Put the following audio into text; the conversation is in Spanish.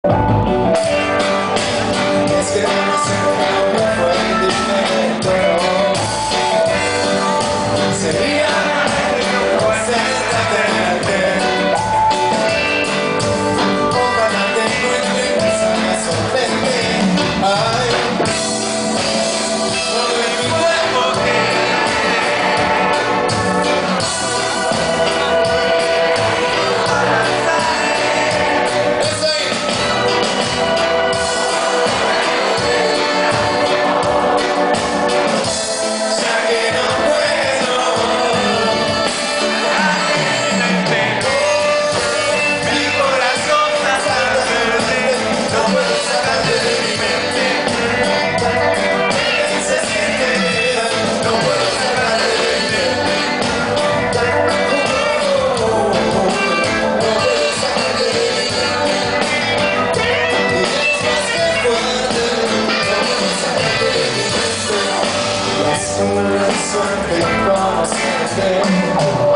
Es que no sé cómo fue diferente. Sería tenerte. Ojalá te encuentre y me sorprende. Ay, todo en mi cuerpo suerte conocerte.